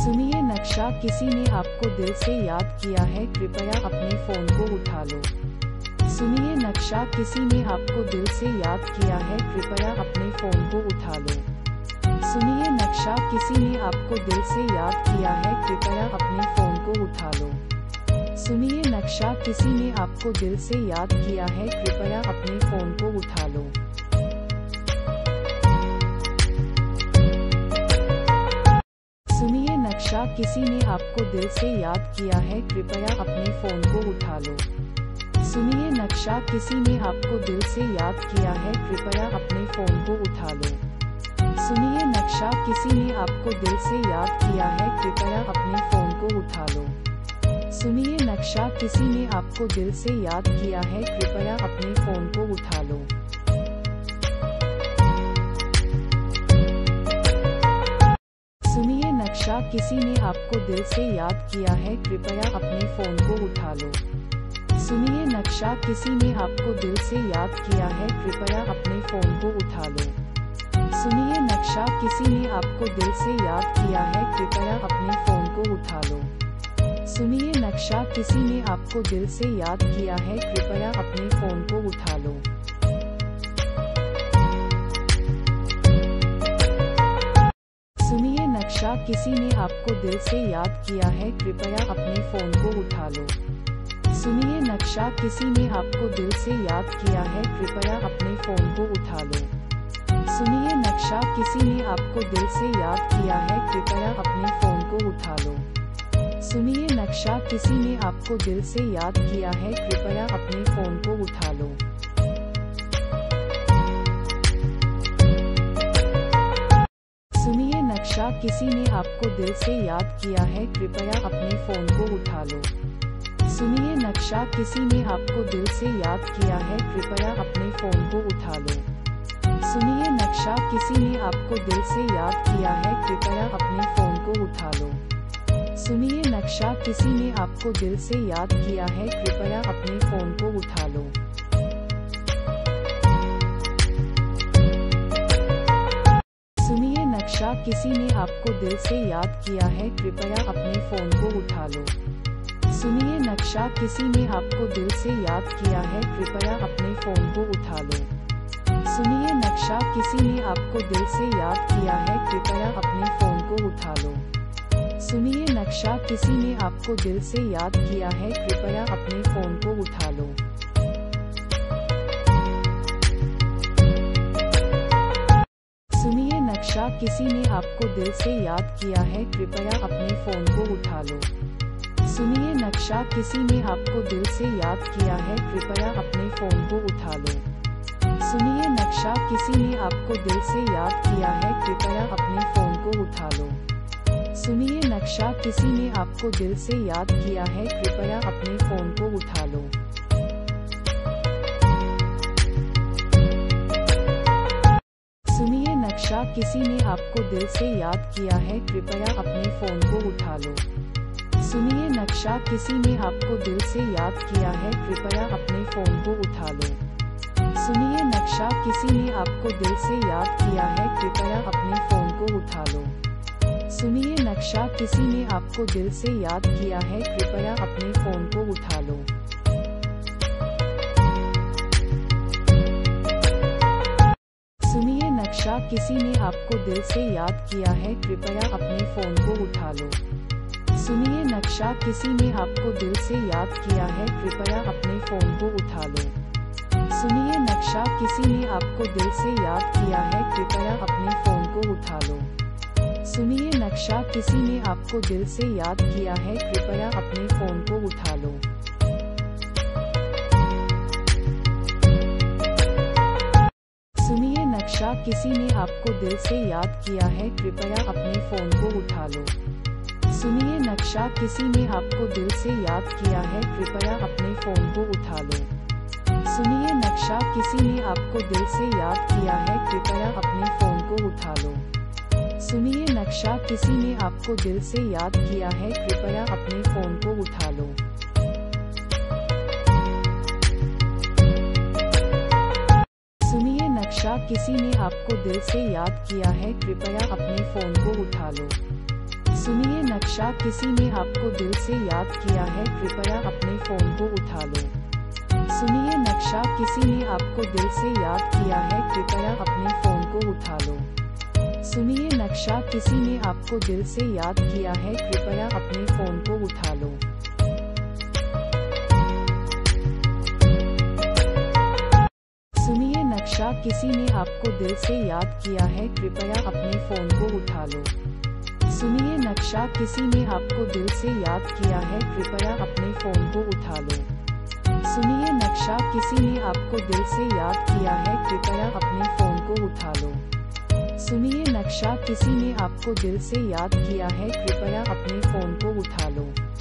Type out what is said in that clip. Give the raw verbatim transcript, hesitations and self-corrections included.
सुनिए नक्शा किसी ने आपको दिल से याद किया है, कृपया अपने फोन को उठा लो। सुनिए नक्शा किसी ने आपको दिल से याद किया है, कृपया अपने फोन को उठा लो। सुनिए नक्शा किसी ने आपको दिल से याद किया है, कृपया अपने फोन को उठा लो। सुनिए नक्शा किसी ने आपको दिल से याद किया है, कृपया अपने फोन को उठा लो। सुनिए नक्शा किसी ने आपको दिल से याद किया है, कृपया अपने फोन को उठा लो। सुनिए नक्शा किसी ने आपको दिल से याद किया है, कृपया अपने फोन को उठा लो। सुनिए नक्शा किसी ने आपको दिल से याद किया है, कृपया अपने फोन को उठा लो। सुनिए नक्शा किसी ने आपको दिल से याद किया है, कृपया अपने फोन को उठा लो। सुनिए नक्शा किसी ने आपको दिल से याद किया है, कृपया अपने फोन को उठा लो। सुनिए नक्शा किसी ने आपको दिल से याद किया है, कृपया अपने फोन को उठा लो। सुनिए नक्शा किसी ने आपको दिल से याद किया है, कृपया अपने फोन को उठा लो। सुनिए नक्शा किसी ने आपको दिल से याद किया है, कृपया अपने फोन को उठा लो। सुनिए नक्शा किसी ने आपको दिल से याद किया है, कृपया अपने फोन को उठा लो। सुनिए नक्शा किसी ने आपको दिल से याद किया है, कृपया अपने फोन को उठा लो। सुनिए नक्शा किसी ने आपको दिल से याद किया है, कृपया अपने फोन को उठा लो। सुनिए नक्शा किसी ने आपको दिल से याद किया है, कृपया अपने फोन को उठा लो। सुनिए नक्शा किसी ने आपको दिल से याद किया है, कृपया अपने फोन को उठा लो। सुनिए नक्शा किसी ने आपको दिल से याद किया है, कृपया अपने फोन को उठा लो। सुनिए नक्शा किसी ने आपको दिल से याद किया है, कृपया अपने फोन को उठा लो। सुनिए नक्शा किसी ने आपको दिल से याद किया है, कृपया अपने फोन को उठा लो। सुनिए नक्शा किसी ने आपको दिल से याद किया है, कृपया अपने फोन को उठा लो। सुनिए नक्शा किसी ने आपको दिल से याद किया है, कृपया अपने फोन को उठा लो। सुनिए नक्शा किसी ने आपको दिल से याद किया है, कृपया अपने फोन को उठा लो। सुनिए नक्शा किसी ने आपको दिल से याद किया है, कृपया अपने फोन को उठा लो। सुनिए नक्शा किसी ने आपको दिल से याद किया है, कृपया अपने फोन को उठा लो। सुनिए नक्शा किसी ने आपको दिल से याद किया है, कृपया अपने फोन को उठा लो। सुनिए नक्शा किसी ने आपको दिल से याद किया है, कृपया अपने फोन को उठा लो। सुनिए नक्शा किसी ने आपको दिल से याद किया है, कृपया अपने फोन को उठा लो। सुनिए नक्शा किसी ने आपको दिल से याद किया है, कृपया अपने फोन को उठा लो। सुनिए नक्शा किसी ने आपको दिल से याद किया है, कृपया अपने फोन को उठा लो। सुनिए नक्शा किसी ने आपको दिल से याद किया है, कृपया अपने फोन को उठा लो। सुनिए नक्शा किसी ने आपको दिल से याद किया है, कृपया अपने फोन को उठा लो। सुनिए नक्शा किसी ने आपको दिल से याद किया है, कृपया अपने फोन को उठा लो। सुनिए नक्शा किसी ने आपको दिल से याद किया है, कृपया अपने फोन को उठा लो। सुनिए नक्शा किसी ने आपको दिल से याद किया है, कृपया अपने फोन को उठा लो। सुनिए नक्शा किसी ने आपको दिल से याद किया है, कृपया अपने फोन को उठा लो। सुनिए नक्शा किसी ने आपको दिल से याद किया है, कृपया अपने फोन को उठा लो। सुनिए नक्शा किसी ने आपको दिल से याद किया है, कृपया अपने फोन को उठा लो। सुनिए नक्शा किसी ने आपको दिल से याद किया है, कृपया अपने फोन को उठा लो। सुनिए नक्शा किसी ने आपको दिल से याद किया है, कृपया अपने फोन को उठा लो। सुनिए नक्शा किसी ने आपको दिल से याद किया है, कृपया अपने फोन को उठा लो। सुनिए नक्शा किसी ने आपको दिल से याद किया है, कृपया अपने फोन को उठा लो। सुनिए नक्शा किसी ने आपको दिल से याद किया है, कृपया अपने फोन को उठा लो। सुनिए नक्शा किसी ने आपको दिल से याद किया है, कृपया अपने फोन को उठा लो। सुनिए नक्शा किसी ने आपको दिल से याद किया है, कृपया अपने फोन को उठा लो। सुनिए नक्शा किसी ने आपको दिल से याद किया है, कृपया अपने फोन को उठा लो। सुनिए नक्शा किसी ने आपको दिल से याद किया है, कृपया अपने फोन को उठा लो। सुनिए नक्शा किसी ने आपको दिल से याद किया है, कृपया अपने फोन को उठा लो।